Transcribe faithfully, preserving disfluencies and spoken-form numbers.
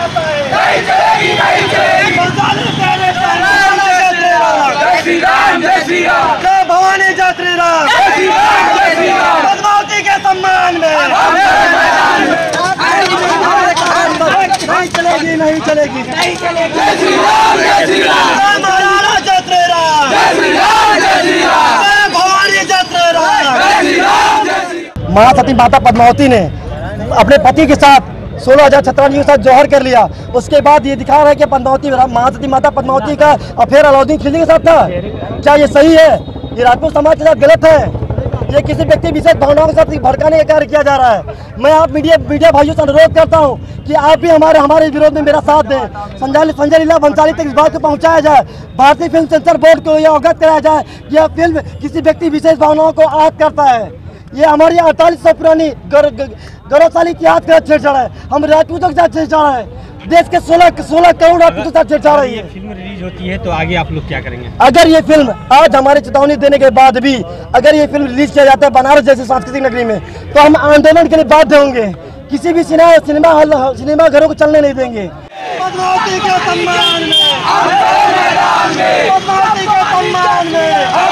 जाता है, नहीं चलेगी, नहीं चलेगी। जय श्री राम, जय श्री राम, जय भवानी, जय श्री राम, जय श्री राम, जय श्री राम। पद्मावती के सम्मान में नहीं चलेगी, नहीं चलेगी, नहीं चलेगी। जय श्री राम, जय श्री राम, जय महाराणा, जय श्री राम, जय श्री राम, जय श्री राम, जय भवानी, जय श्री राम, जय श्री राम, जय श्री। महासती माता पद्मावती ने अपने पति के साथ सोलह हजार छत्रानी के साथ जौहर कर लिया। उसके बाद ये दिखा रहा है कि पद्मावती महासती माता पद्मावती का अफेयर अलाउद्दीन खिलजी के साथ था। क्या ये सही है? ये राजपूत समाज के साथ गलत है। ये किसी व्यक्ति विशेष भावनाओं के साथ भड़काने का कार्य किया जा रहा है। मैं आप मीडिया मीडिया भाइयों से अनुरोध करता हूं कि आप भी हमारे हमारे विरोध में मेरा साथ दें। संजय संजय लीला भंसाली तक इस बात को पहुंचाया जाए, भारतीय फिल्म सेंसर बोर्ड को यह अवगत कराया जाए कि यह फिल्म किसी व्यक्ति विशेष भावनाओं को आहत करता है। ये हमारी अड़तालीस सौ पुरानी गौरवशाली इतिहास का छेड़छाड़ है। हम राजपूतों के साथ छेड़छाड़ है। देश के सोलह सोलह करोड़ राजपूतों के साथ छेड़छाड़ है। फिल्म रिलीज होती है तो आगे आप लोग क्या करेंगे? अगर ये फिल्म आज हमारी चेतावनी देने के बाद भी अगर ये फिल्म रिलीज किया जाता है बनारस जैसे सांस्कृतिक नगरी में, तो हम आंदोलन के लिए बाध्य होंगे। किसी भी सिनेमा सिनेमा हॉल सिनेमा घरों को चलने नहीं देंगे। पद्मावती के सम्मान में, पद्मावती के सम्मान में